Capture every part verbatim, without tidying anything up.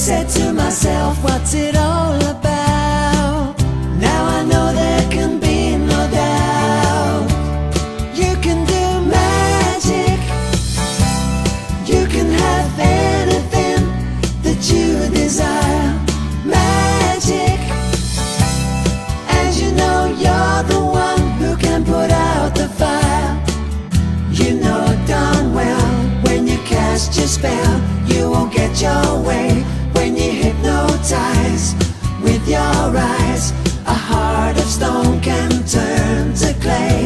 said to myself, what's it all about? Now I know there can be no doubt. You can do magic, you can have anything that you desire. Magic, and you know you're the one who can put out the fire. You know darn well when you cast your spell, you won't get your way. When you hypnotize with your eyes, a heart of stone can turn to clay.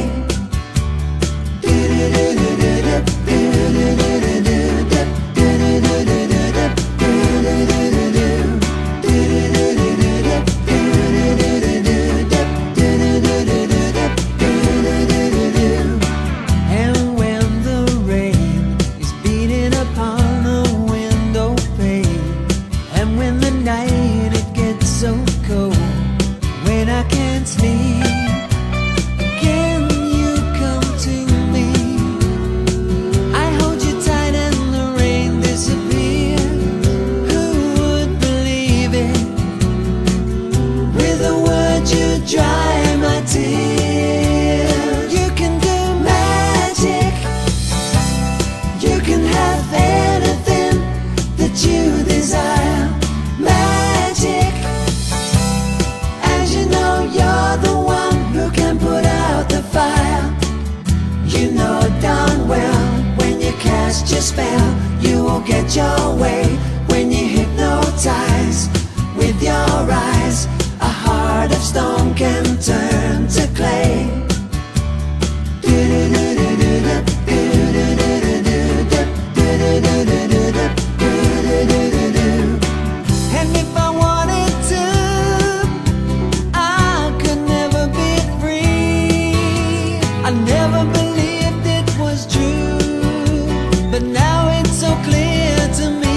And when the rain is beating upon the window pane, and when the night it gets so cold, when I can't sleep, can you come to me? I hold you tight and the rain disappears. Who would believe it? With a word you dry my tears. You can do magic, you can have anything that you desire. Magic, as you know you're the one who can put out the fire. You know darn well when you cast your spell, you won't get your way. When you hypnotize with your eyes, a heart of stone can turn to clay. And if I wanted to, I could never be free. I never believed it was true, but now it's so clear to me.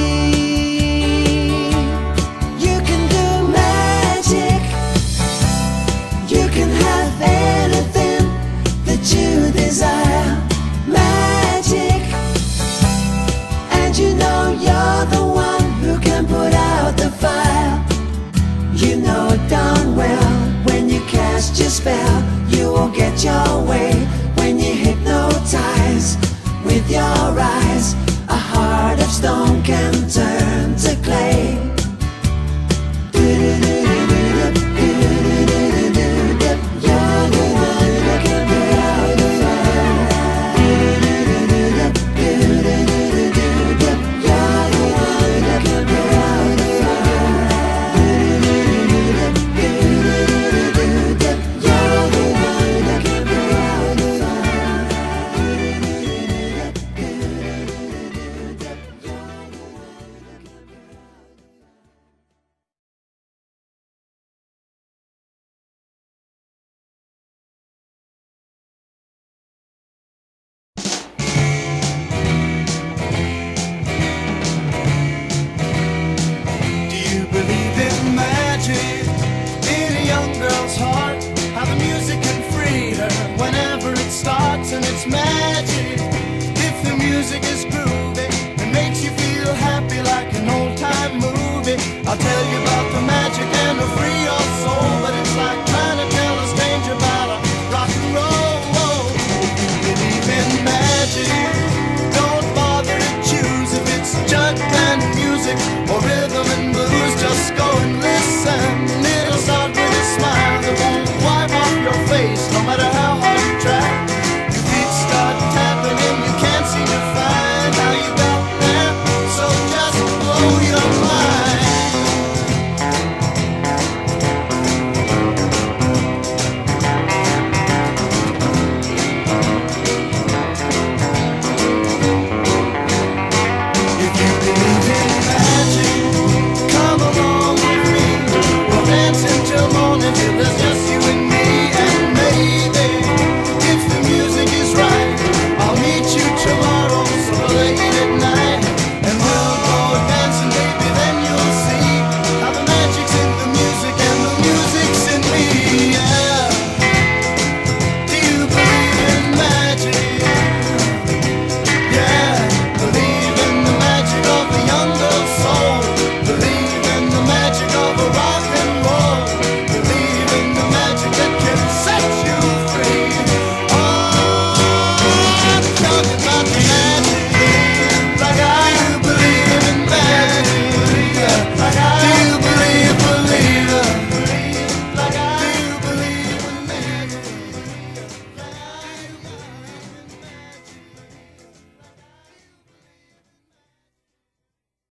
You can do magic, you can have anything that you desire. Magic, and you know you're the one who can put out the fire. You know darn well when you cast your spell, you won't get your way. When you hypnotize with your eyes, a heart of stone can turn to clay. You're the one who can put out the fire. You're the one who can put out the fire. You're the one who can put out the Do you believe in magic in a young girl's heart? How the music can free her whenever it starts, and it's magic.